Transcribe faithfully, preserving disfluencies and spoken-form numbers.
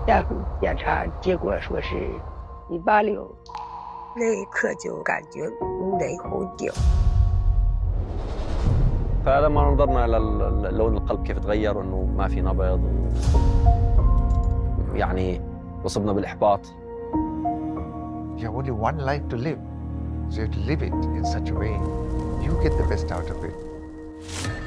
大夫检查结果说是一八六，那一刻就感觉五雷轰顶。 فلما نظرنا للون القلب كيف تغير وانه ما في نبض يعني وصبنا بالاحباط. You have only one life to live, so you have to live it in such a way you get the best out of it.